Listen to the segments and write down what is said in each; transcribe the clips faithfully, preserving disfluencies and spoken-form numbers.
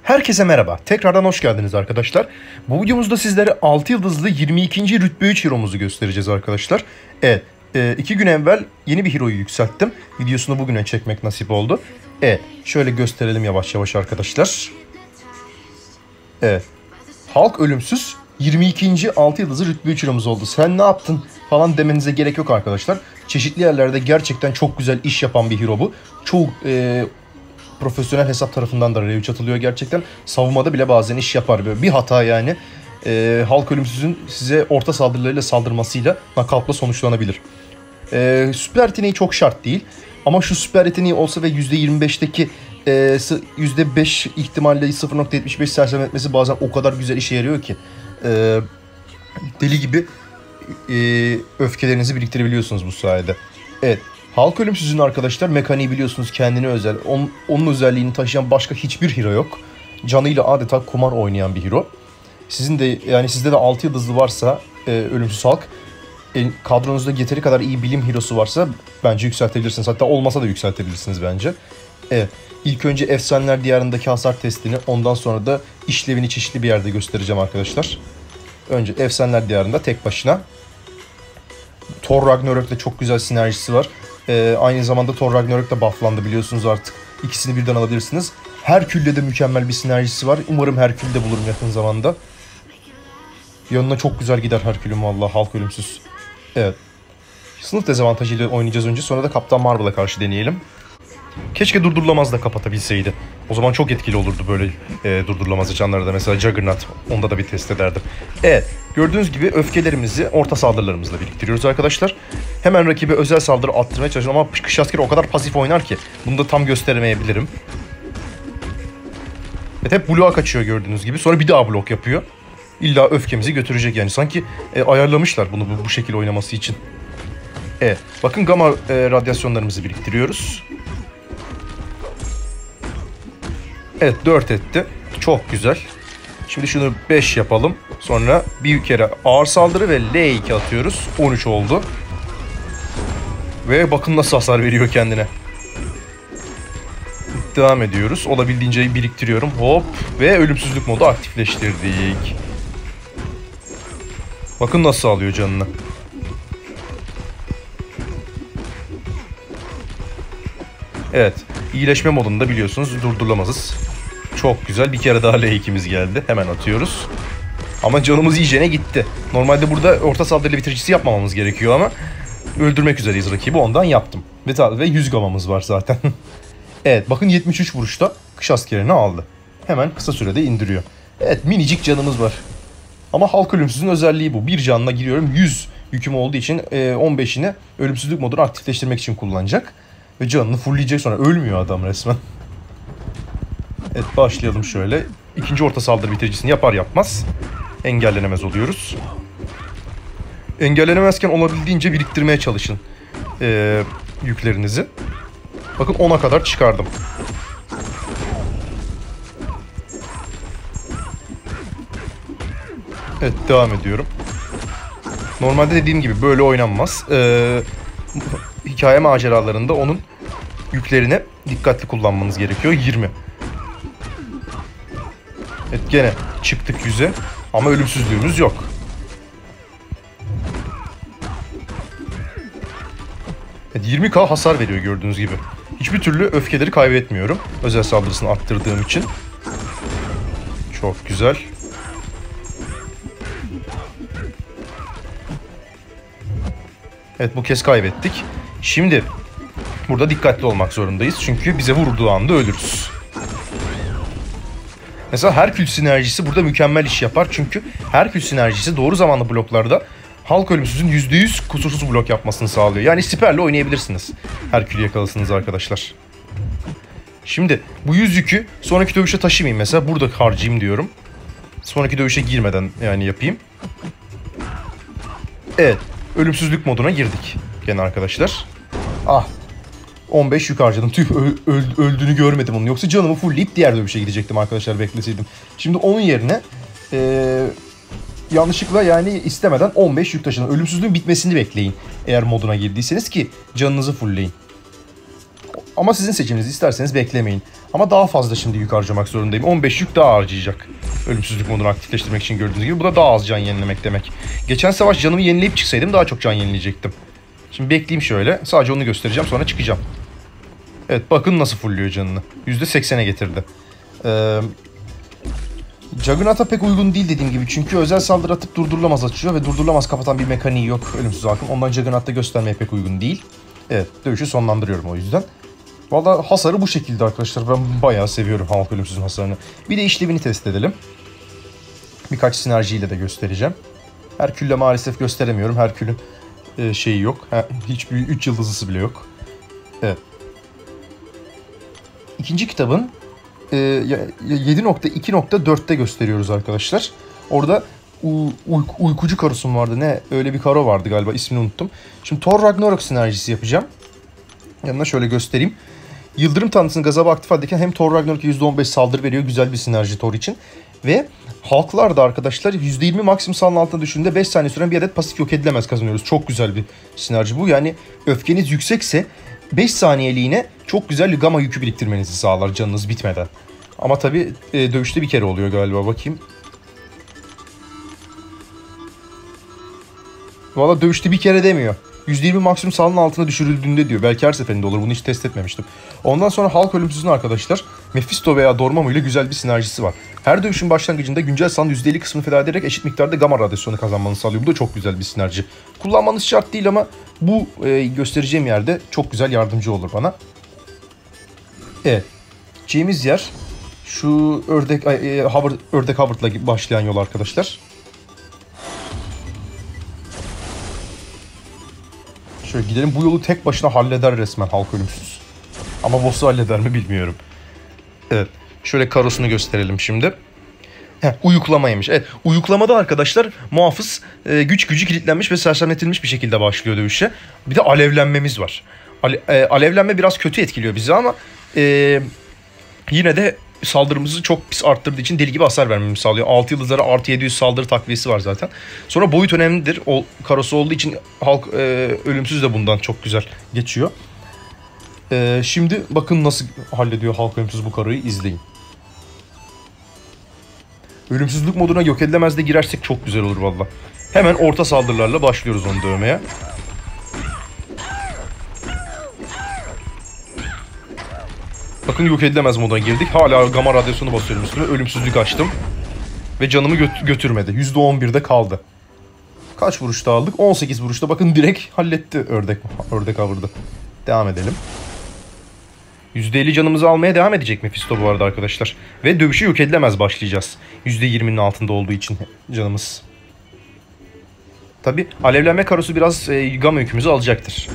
Herkese merhaba. Tekrardan hoş geldiniz arkadaşlar. Bu videomuzda sizlere altı yıldızlı yirmi ikinci rütbe üç hero'muzu göstereceğiz arkadaşlar. Evet, iki gün evvel yeni bir hero'yu yükselttim. Videosunu bugüne çekmek nasip oldu. Evet, şöyle gösterelim yavaş yavaş arkadaşlar. Evet, Hulk ölümsüz yirmi ikinci altı yıldızlı rütbe üç hero'muz oldu. Sen ne yaptın falan demenize gerek yok arkadaşlar. Çeşitli yerlerde gerçekten çok güzel iş yapan bir hero bu. Çok e, profesyonel hesap tarafından da review atılıyor gerçekten. Savunmada bile bazen iş yapar. Böyle bir hata yani. E, Hulk ölümsüzün size orta saldırılarıyla saldırmasıyla knockout'la sonuçlanabilir. E, süper yeteneği çok şart değil. Ama şu süper yeteneği olsa ve yüzde yirmi beşteki e, yüzde beş ihtimalle sıfır nokta yetmiş beş sersemletmesi bazen o kadar güzel işe yarıyor ki. E, deli gibi e, öfkelerinizi biriktirebiliyorsunuz bu sayede. Evet. Hulk ölümsüzün arkadaşlar mekaniği biliyorsunuz kendine özel. Onun, onun özelliğini taşıyan başka hiçbir hero yok. Canıyla adeta kumar oynayan bir hero. Sizin de yani sizde de altı yıldızlı varsa e, ölümsüz Hulk, e, kadronuzda yeteri kadar iyi bilim hero'su varsa bence yükseltebilirsiniz. Hatta olmasa da yükseltebilirsiniz bence. Evet. İlk önce Efsaneler Diyarı'ndaki hasar testini, ondan sonra da işlevini çeşitli bir yerde göstereceğim arkadaşlar. Önce Efsaneler Diyarı'nda tek başına. Thor Ragnarok'ta çok güzel sinerjisi var. Ee, aynı zamanda Thor Ragnarok da bufflandı biliyorsunuz artık. İkisini birden alabilirsiniz. Herkül'de de mükemmel bir sinerjisi var. Umarım Herkül'de bulurum yakın zamanda. Yanına çok güzel gider Herkül'ün vallahi Hulk ölümsüz. Evet. Sınıf dezavantajıyla oynayacağız önce. Sonra da Kaptan Marvel'a karşı deneyelim. Keşke durdurulamaz da kapatabilseydi. O zaman çok etkili olurdu böyle e, durdurulamaz canları da. Mesela Juggernaut. Onda da bir test ederdim. Evet. Gördüğünüz gibi öfkelerimizi orta saldırılarımızla biriktiriyoruz arkadaşlar. Hemen rakibe özel saldırı attırmaya çalışıyorum ama kış askeri o kadar pasif oynar ki bunu da tam gösteremeyebilirim. Evet, hep bloğa kaçıyor gördüğünüz gibi. Sonra bir daha blok yapıyor. İlla öfkemizi götürecek yani. Sanki e, ayarlamışlar bunu bu, bu şekilde oynaması için. Evet. Bakın gamma e, radyasyonlarımızı biriktiriyoruz. Evet, dört etti. Çok güzel. Şimdi şunu beş yapalım. Sonra bir kere ağır saldırı ve L iki atıyoruz. on üç oldu. Ve bakın nasıl hasar veriyor kendine. Devam ediyoruz. Olabildiğince biriktiriyorum. Hop. Ve ölümsüzlük modu aktifleştirdik. Bakın nasıl alıyor canını. Evet. İyileşme modunda biliyorsunuz durdurulamazız. Çok güzel. Bir kere daha L ikimiz geldi. Hemen atıyoruz. Ama canımız iyicene gitti. Normalde burada orta saldırıyla bitiricisi yapmamamız gerekiyor ama öldürmek üzereyiz rakibi. Ondan yaptım. Ve, ve yüz gamamız var zaten. Evet. Bakın yetmiş üç vuruşta kış askerini aldı. Hemen kısa sürede indiriyor. Evet. Minicik canımız var. Ama Hulk ölümsüzün özelliği bu. Bir canına giriyorum. yüz yüküm olduğu için on beşini ölümsüzlük modunu aktifleştirmek için kullanacak. Ve canını fullleyecek sonra. Ölmüyor adam resmen. Evet, başlayalım şöyle. İkinci orta saldırı bitiricisini yapar yapmaz engellenemez oluyoruz. Engellenemezken olabildiğince biriktirmeye çalışın ee, yüklerinizi. Bakın ona kadar çıkardım. Evet, devam ediyorum. Normalde dediğim gibi böyle oynanmaz. Ee, hikaye maceralarında onun yüklerini dikkatli kullanmanız gerekiyor. yirmi. Evet, gene çıktık yüze ama ölümsüzlüğümüz yok. Evet, yirmi K hasar veriyor gördüğünüz gibi. Hiçbir türlü öfkeleri kaybetmiyorum. Özel saldırısını arttırdığım için. Çok güzel. Evet, bu kez kaybettik. Şimdi burada dikkatli olmak zorundayız. Çünkü bize vurduğu anda ölürüz. Mesela Herkül sinerjisi burada mükemmel iş yapar. Çünkü Herkül sinerjisi doğru zamanlı bloklarda Hulk ölümsüzün yüzde yüz kusursuz blok yapmasını sağlıyor. Yani siperle oynayabilirsiniz. Herkül'ü yakalasınız arkadaşlar. Şimdi bu yüz yükü sonraki dövüşe taşımayayım mesela. Burada harcayayım diyorum. Sonraki dövüşe girmeden yani yapayım. Evet. Ölümsüzlük moduna girdik. Gene arkadaşlar. Ah. on beş yük harcadım. Tüh, öldüğünü görmedim onu. Yoksa canımı fullleyip diğer dövüşe gidecektim arkadaşlar bekleseydim. Şimdi onun yerine ee, yanlışlıkla yani istemeden on beş yük taşıdım. Ölümsüzlüğün bitmesini bekleyin. Eğer moduna girdiyseniz ki canınızı fullleyin. Ama sizin seçiminiz, isterseniz beklemeyin. Ama daha fazla şimdi yük harcamak zorundayım. on beş yük daha harcayacak. Ölümsüzlük modunu aktifleştirmek için gördüğünüz gibi. Bu da daha az can yenilemek demek. Geçen savaş canımı yenileyip çıksaydım daha çok can yenileyecektim. Şimdi bekleyeyim şöyle. Sadece onu göstereceğim, sonra çıkacağım. Evet, bakın nasıl fullüyor canını. yüzde seksene getirdi. Ee, Juggernaut'a pek uygun değil dediğim gibi. Çünkü özel saldırı atıp durdurulamaz açıyor ve durdurulamaz kapatan bir mekaniği yok ölümsüz halkın. Ondan Juggernaut'ta göstermeye pek uygun değil. Evet, dövüşü sonlandırıyorum o yüzden. Valla hasarı bu şekilde arkadaşlar. Ben bayağı seviyorum Hulk ölümsüzün hasarını. Bir de işlevini test edelim. Birkaç sinerjiyle de göstereceğim. Herkül'le maalesef gösteremiyorum. Herkül'ün e, şeyi yok. Hiçbir üç yıldızlısı bile yok. Evet. İkinci kitabın e, yedi nokta iki nokta dörtte gösteriyoruz arkadaşlar. Orada u, uyku, uykucu karosum vardı. Ne? Öyle bir karo vardı galiba. İsmini unuttum. Şimdi Thor Ragnarok sinerjisi yapacağım. Yanına şöyle göstereyim. Yıldırım tanrısını gazaba aktif haldeyken hem Thor Ragnarok'a yüzde on beş saldırı veriyor. Güzel bir sinerji Thor için. Ve halklar da arkadaşlar yüzde yirmi maksimum saldırı altına düştüğünde beş saniye süren bir adet pasif yok edilemez kazanıyoruz. Çok güzel bir sinerji bu. Yani öfkeniz yüksekse beş saniyeliğine çok güzel bir gamma yükü biriktirmenizi sağlar canınız bitmeden. Ama tabi e, dövüşte bir kere oluyor galiba, bakayım. Valla dövüşte bir kere demiyor. yüzde yirmi maksimum saldırının altına düşürüldüğünde diyor. Belki her seferinde olur. Bunu hiç test etmemiştim. Ondan sonra Hulk ölümsüzün arkadaşlar Mephisto veya Dormammu ile güzel bir sinerjisi var. Her dövüşün başlangıcında güncel saldırının yüzde elli kısmını feda ederek eşit miktarda gamma radyasyonu kazanmanı sağlıyor. Bu da çok güzel bir sinerji. Kullanmanız şart değil ama bu e, göstereceğim yerde çok güzel yardımcı olur bana. Evet. Gideceğimiz yer şu ördek e, Howard, ördek Howard'la başlayan yol arkadaşlar. Şöyle gidelim. Bu yolu tek başına halleder resmen Hulk ölümsüz. Ama boss'u halleder mi bilmiyorum. Evet. Şöyle karosunu gösterelim şimdi. Heh, uyuklamaymış. Evet. Uyuklamada arkadaşlar muhafız e, güç gücü kilitlenmiş ve sersemletilmiş bir şekilde başlıyor dövüşe. Bir de alevlenmemiz var. Ale, e, alevlenme biraz kötü etkiliyor bizi ama e, yine de saldırımızı çok pis arttırdığı için deli gibi hasar vermemizi sağlıyor. altı yıldızlara artı yedi yüz saldırı takviyesi var zaten. Sonra boyut önemlidir. O karosu olduğu için Hulk e, ölümsüz de bundan çok güzel geçiyor. E, şimdi bakın nasıl hallediyor Hulk ölümsüz bu karoyu, izleyin. Ölümsüzlük moduna yok edilemez de girersek çok güzel olur valla. Hemen orta saldırılarla başlıyoruz onu dövmeye. Bakın yok edilemez moduna girdik. Hala gamma radyasyonu basıyorum üstüne. Ölümsüzlük açtım. Ve canımı gö- götürmedi. yüzde on birde kaldı. Kaç vuruşta aldık? on sekiz vuruşta. Bakın direkt halletti ördek. Ördek avırdı. Devam edelim. yüzde elli canımızı almaya devam edecek Mephisto bu arada arkadaşlar. Ve dövüşü yok edilemez başlayacağız. yüzde yirminin altında olduğu için canımız. Tabi alevlenme karosu biraz e, gamma yükümüzü alacaktır.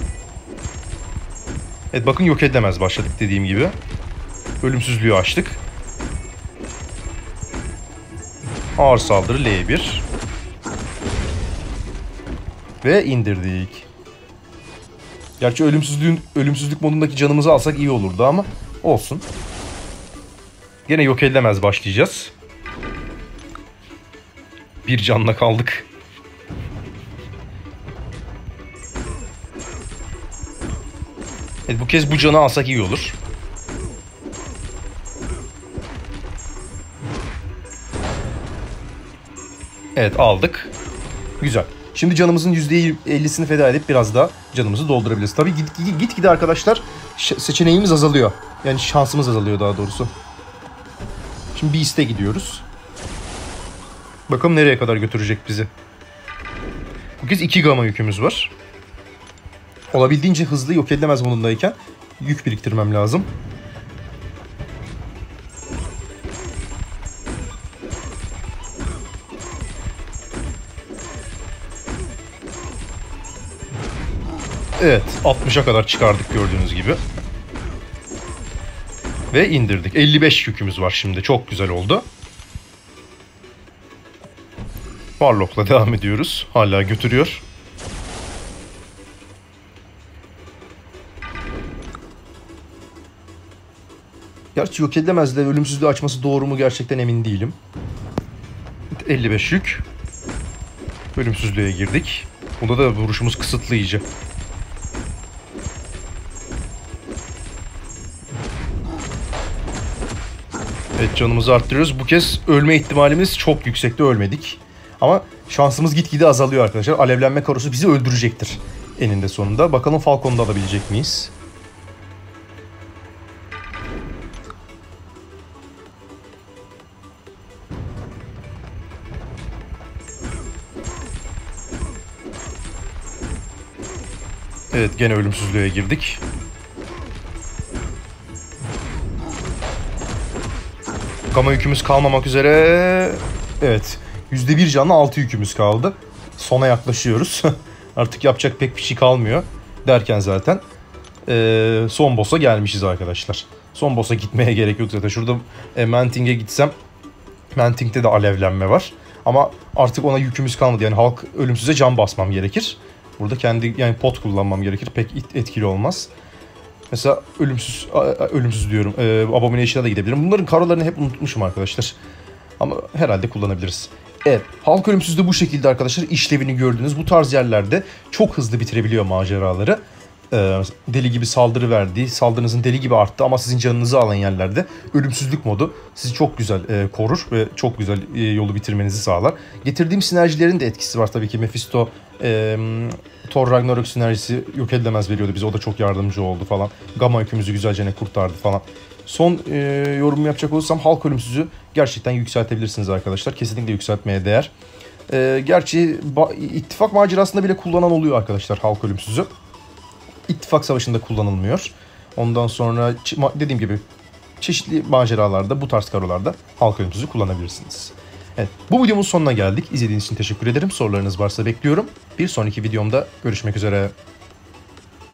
Evet bakın yok edilemez başladık dediğim gibi. Ölümsüzlüğü açtık. Ağır saldırı L bir. Ve indirdik. Gerçi ölümsüzlüğün, ölümsüzlük modundaki canımızı alsak iyi olurdu ama olsun. Gene yok edilemez başlayacağız. Bir canla kaldık. Evet, bu kez bu canı alsak iyi olur. Evet aldık. Güzel. Şimdi canımızın yüzde ellisini feda edip biraz daha canımızı doldurabiliriz. Tabii git, git, git gide arkadaşlar seçeneğimiz azalıyor. Yani şansımız azalıyor daha doğrusu. Şimdi bir iste gidiyoruz. Bakalım nereye kadar götürecek bizi. Bu kez iki gamma yükümüz var. Olabildiğince hızlı yok edilemez modundayken yük biriktirmem lazım. Evet, altmışa kadar çıkardık gördüğünüz gibi. Ve indirdik. elli beş yükümüz var şimdi. Çok güzel oldu. Warlock'la devam ediyoruz. Hala götürüyor. Gerçi yok edilemez de ölümsüzlüğü açması doğru mu gerçekten emin değilim. elli beş yük. Ölümsüzlüğe girdik. Bunda da vuruşumuz kısıtlı iyice. Evet, canımızı arttırıyoruz. Bu kez ölme ihtimalimiz çok yüksekte, ölmedik. Ama şansımız gitgide azalıyor arkadaşlar. Alevlenme karosu bizi öldürecektir eninde sonunda. Bakalım Falcon'u da alabilecek miyiz? Evet, gene ölümsüzlüğe girdik. Gama yükümüz kalmamak üzere. Evet, yüzde bir canlı altı yükümüz kaldı. Sona yaklaşıyoruz. Artık yapacak pek bir şey kalmıyor derken zaten ee, son boss'a gelmişiz arkadaşlar. Son boss'a gitmeye gerek yok zaten. Şurada e, Manting'e gitsem, Manting'de de alevlenme var. Ama artık ona yükümüz kalmadı. Yani halk ölümsüze can basmam gerekir. Burada kendi yani pot kullanmam gerekir. Pek etkili olmaz. Mesela ölümsüz ölümsüz diyorum. E, Abomination'a da gidebilirim. Bunların karolarını hep unutmuşum arkadaşlar. Ama herhalde kullanabiliriz. Evet, halk ölümsüz de bu şekilde arkadaşlar işlevini gördünüz. Bu tarz yerlerde çok hızlı bitirebiliyor maceraları. Ee, deli gibi saldırı verdiği, saldırınızın deli gibi arttı ama sizin canınızı alan yerlerde ölümsüzlük modu sizi çok güzel e, korur ve çok güzel e, yolu bitirmenizi sağlar. Getirdiğim sinerjilerin de etkisi var tabii ki. Mephisto, e, Thor Ragnarok sinerjisi yok edilemez veriyordu bize. O da çok yardımcı oldu falan. Gamma yükümüzü güzelce ne kurtardı falan. Son e, yorum yapacak olursam halk ölümsüzü gerçekten yükseltebilirsiniz arkadaşlar. Kesinlikle yükseltmeye değer. E, gerçi ittifak macerasında bile kullanan oluyor arkadaşlar halk ölümsüzü. İttifak Savaşı'nda kullanılmıyor. Ondan sonra dediğim gibi çeşitli maceralarda, bu tarz karolarda halk ölümsüzü kullanabilirsiniz. Evet, bu videomun sonuna geldik. İzlediğiniz için teşekkür ederim. Sorularınız varsa bekliyorum. Bir sonraki videomda görüşmek üzere.